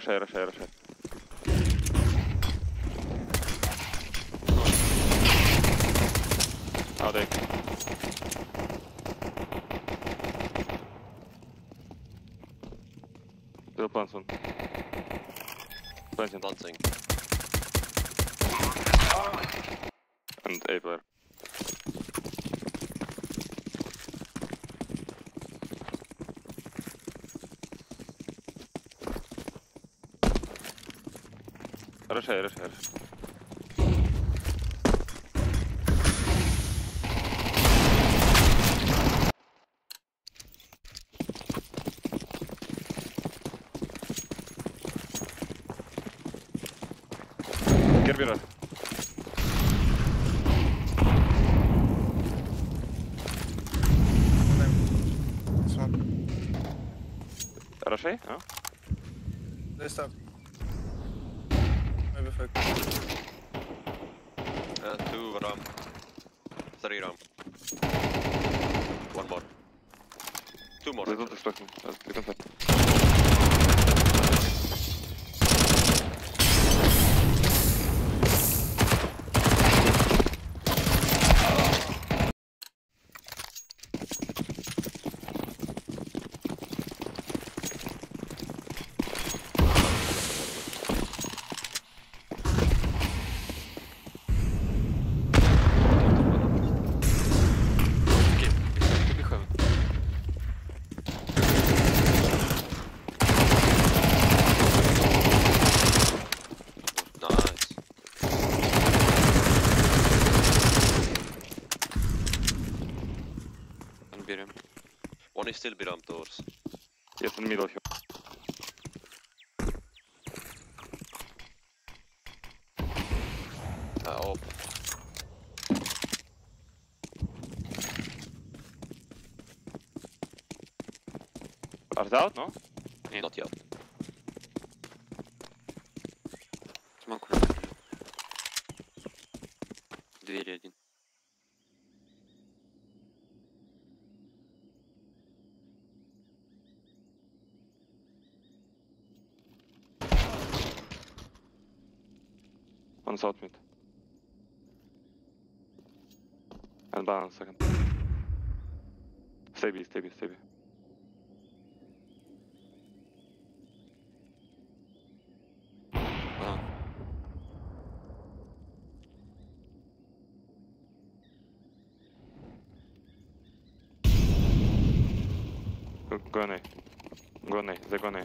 Rush. Ja, det gick. Det var på en sån. Dancing. And A player. Rush. Get me right. Rush A? Ja. Det är stopp. Maybe fuck. 2 ram. 3 ram. 1 more. 2 more. Det är inte explosion. Du kan sätta. One is still behind doors. Yes, in the middle here. Off. Are they out, no? Not yet. Смог. Двери один. One south mid. And balance second. Stay B. Go on A. They go on A.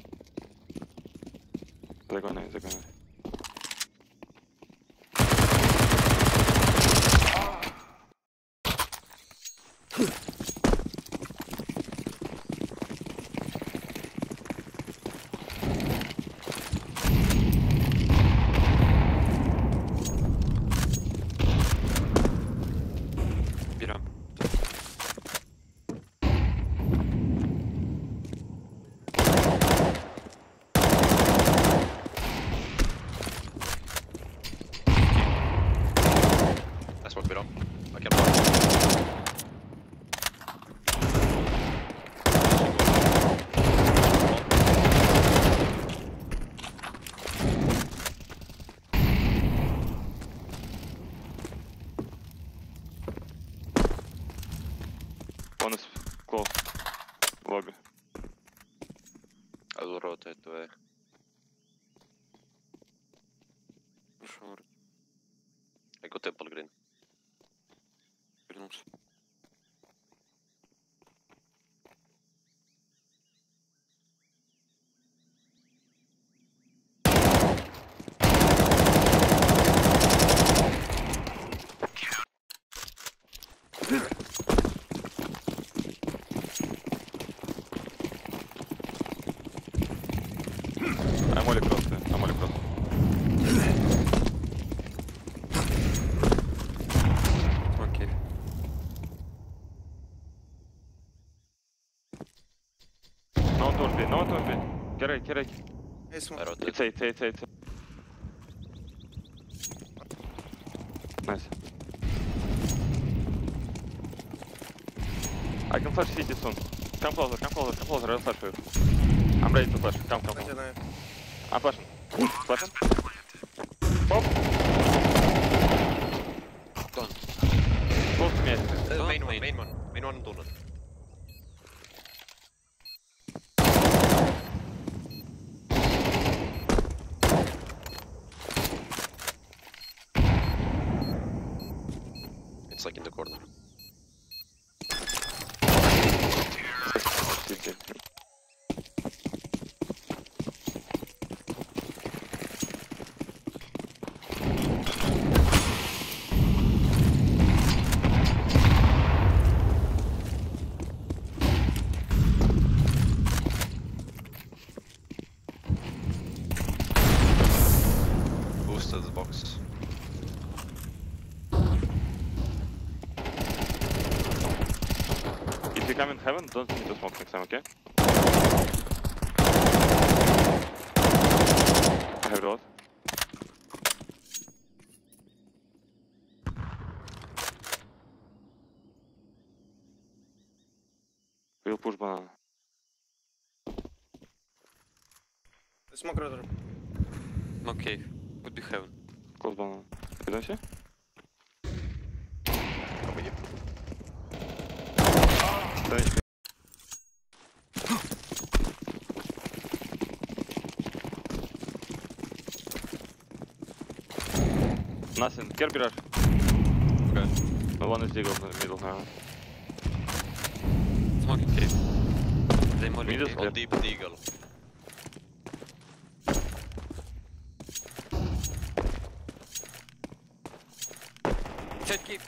Бирам. I smoke behind. I can run. One is close. Lobby. I will rotate to A. Ушел. I go temple green. Вернулся. I'm only cross. Окей. No one B. Get right. Hey, smoke. I rotate. It's A. Nice. I can flash CT soon. Come closer. I'll flash for you. I'm ready to flash. Come. I can, I'm flashing. Flashing. Pop. Done. Close to me. Don't Main one, main. main one. Main one tunnel. It's like in the corner. Boosted the box. If you come in heaven, don't need to smoke next time, okay? I have road. We'll push banana. Smoke rotor. No cave. Would be heaven. Close banana. You don't see? Come with you. Then nothing. Care rush. Okay. No one is deagle in the middle now. Smoking cave. They more Middle cave. clear. On deep deagle. Set cave.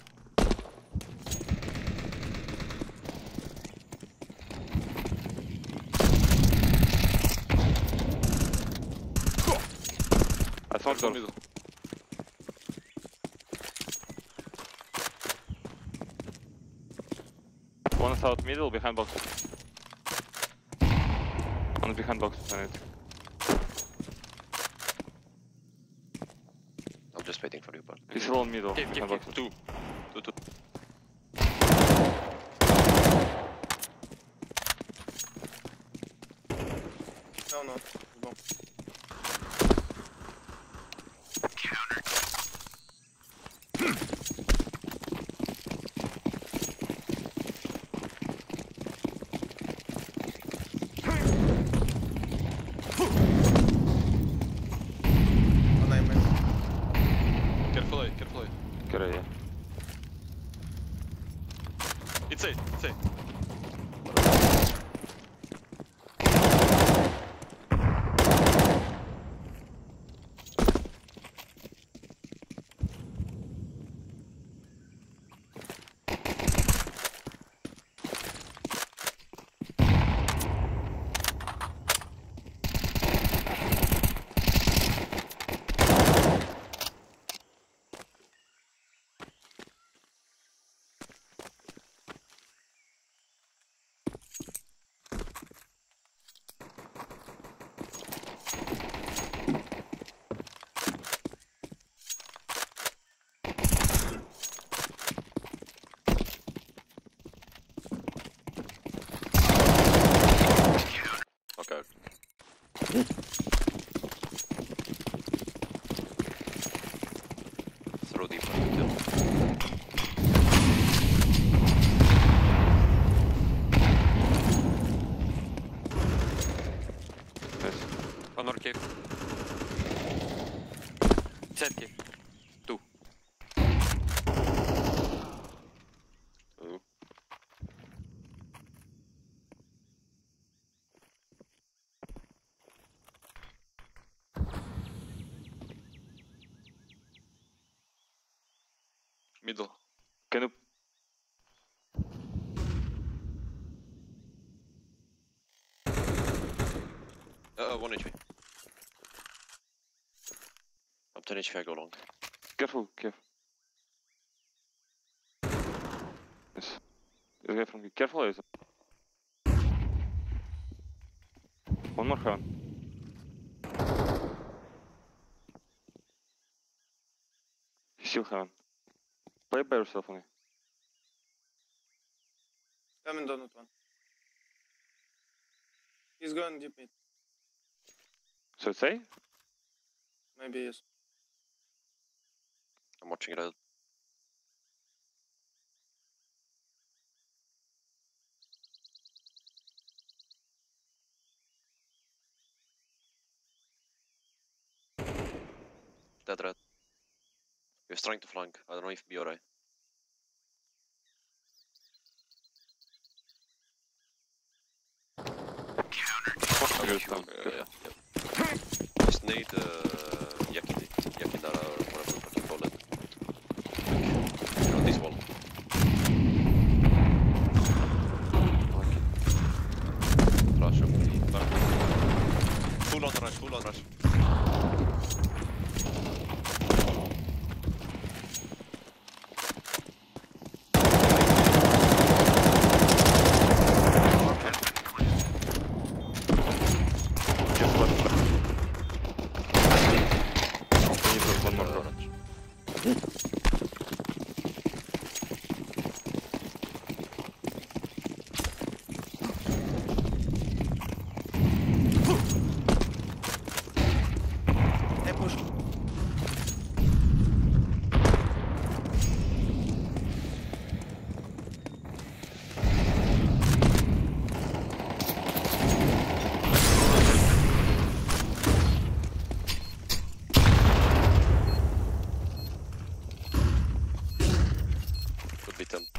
I smoked door. middle. One south middle behind box. One behind box. I'm just waiting for you, but He's all middle. Cave, Behind cave, box. two. No, no. Go. One I missed. Careful, careful. Carry, yeah. It's it, it's it. Okay. Throw deep on the kill. Nice. One more cave. Set cave. Two. Ooh. Middle. Can you... One HP. I'm 10 HP, I go long. Careful, careful. Yes. This guy from... Careful, is one more heaven. He's still heaven. Play by yourself only. Coming donut one. He's going deep mid. So it's A? Maybe yes. I'm watching it out. Dead red. He was trying to flank. I don't know if B or A. Good stun. Yeah. Just need Yakindara or whatever the fuck you call it. On this wall. Rush up the back. Full on rush, full on rush. Just one left. We need one more door. Hey, push. Could be 10.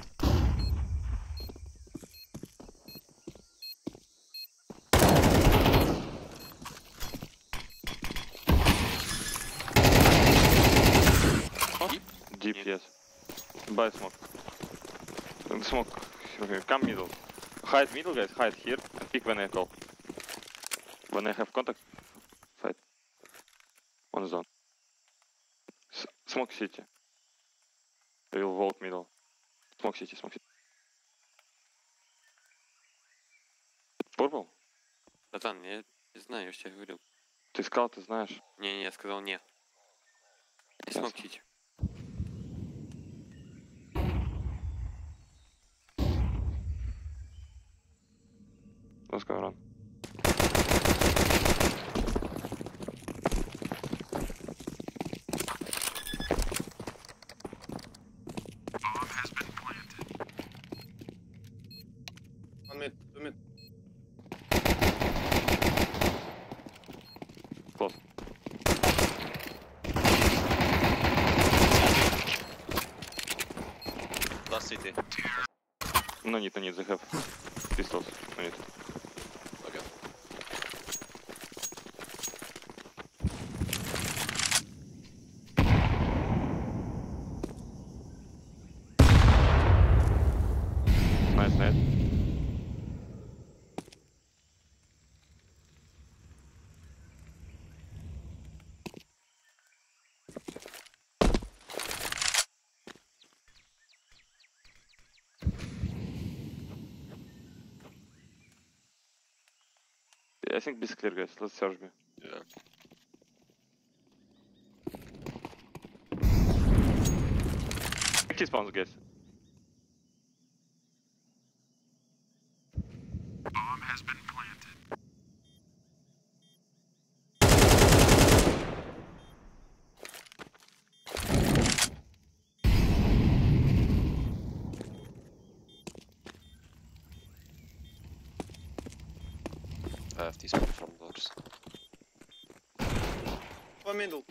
Deep, yes. Buy smoke. Smoke. Okay, come middle. Hide middle, guys. Hide here. And pick when I call. When I have contact, fight. On zone. Smoke city. We'll vault middle. Smoke city, smoke city. Purple? Братан, я не знаю, я же тебе говорил. Ты сказал, ты знаешь. Не, я сказал не. Не Ясно. смолчите. Let's go run. One mid, 2 mid. Close. Last city. No need, they have pistols. No need. Okay. Nice, nice. Yeah, I think B is clear, guys. Let's search B. Yeah. T-spawns, guys. I have these from doors. One middle.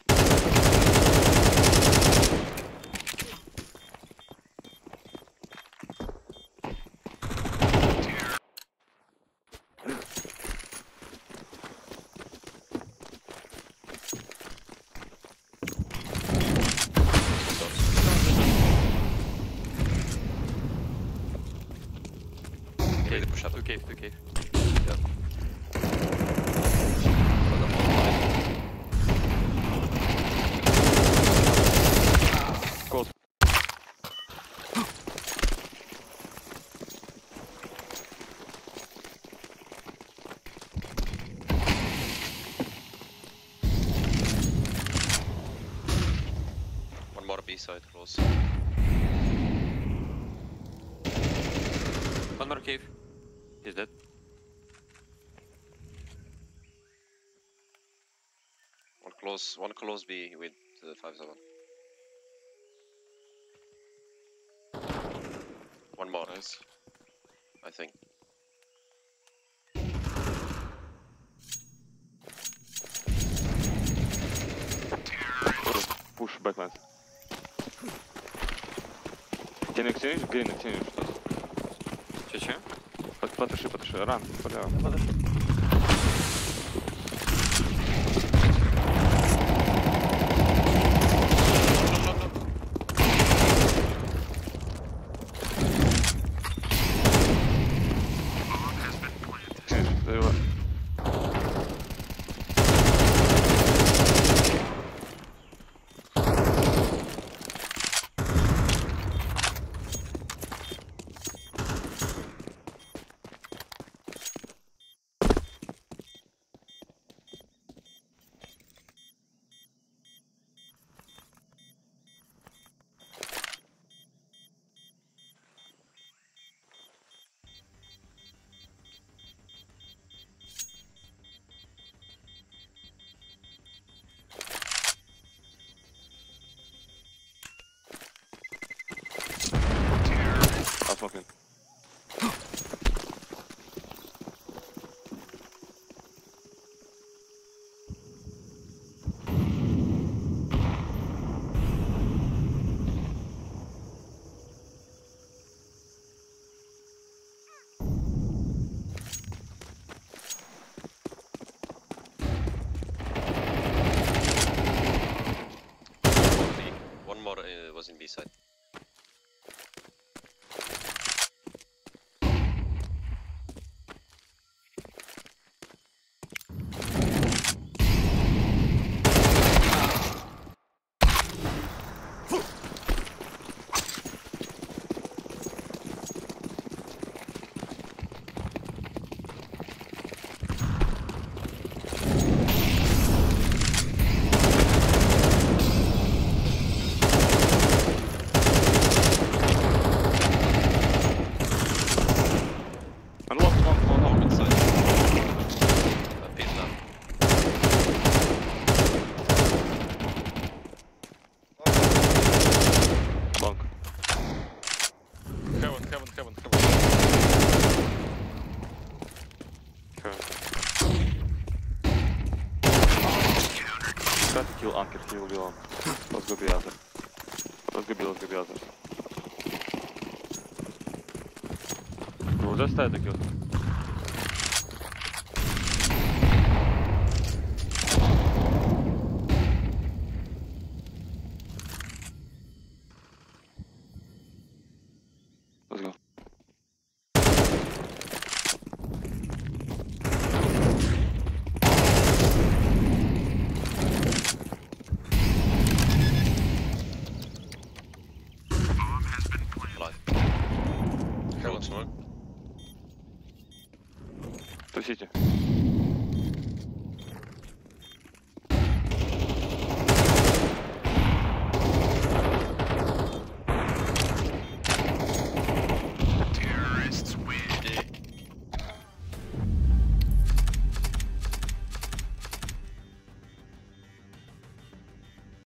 Really push up. 2 cave, 2 cave. Close. One more B side close. One more cave. He's dead. one close B with 5-7. One more, Nice. I think. Push backlines. Can you exchange? Green exchange. Че-че? Потуши. Ран, полява. Подожди. Exchange, завела. Посмотрим. One more was in B side. Long inside. Pin down. Long. Heaven. Try to kill Anker, he will be long. Let's go B other. Let's go B other. We'll just try to kill him. Let's go. Alive. Heaven smoke. Тусите.